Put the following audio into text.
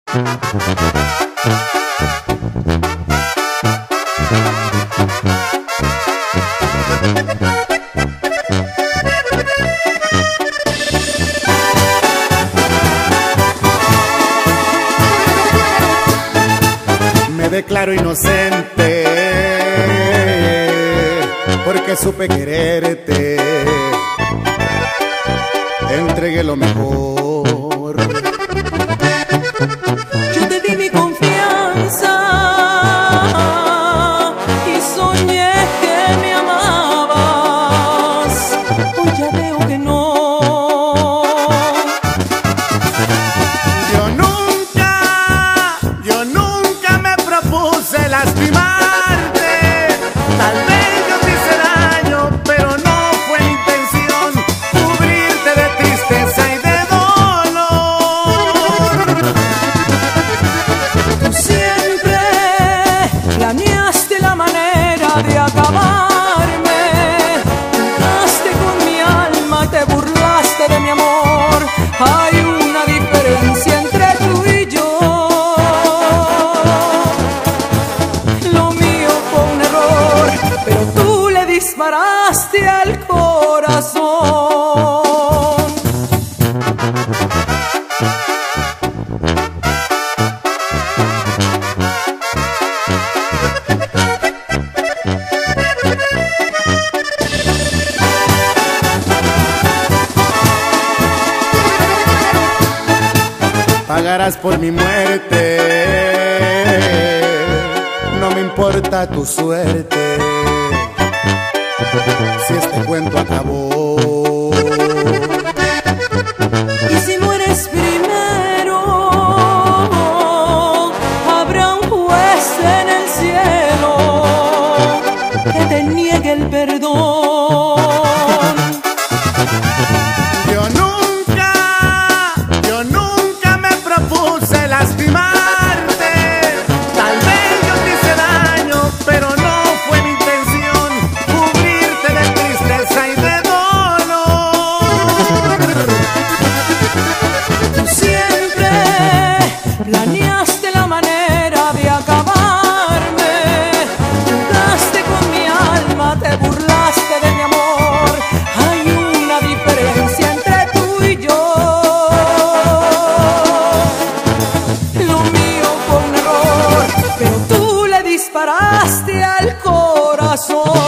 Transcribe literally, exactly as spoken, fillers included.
Me declaro inocente porque supe quererte, te entregué lo mejor. Yo te di mi confianza y soñé que me amabas. Hoy ya veo que no. Yo nunca, yo nunca me propuse lastimarte. Tal vez yo te hice daño, pero no fue mi intención cubrirte de tristeza y de dolor. Tú siempre planeaste la manera de acabarme. Jugaste con mi alma, te burlaste de mi amor. Hay una diferencia entre tú y yo. Lo mío fue un error, pero tú le disparaste al corazón. Pagarás por mi muerte, no me importa tu suerte. Si este cuento acabó, Y si mueres primero, habrá un juez en el cielo que te niegue el perdón. yo nunca, yo nunca me propuse lastimarte. Tal vez yo te hice daño, pero no fue mi intención cubrirte de tristeza y de dolor. Tú siempre planeaste la manera de acabarme. Jugaste con mi alma, te burlaste de mi amor. Hay una diferencia entre tú y yo. Lo mío fue un error, pero tú le disparaste al corazón.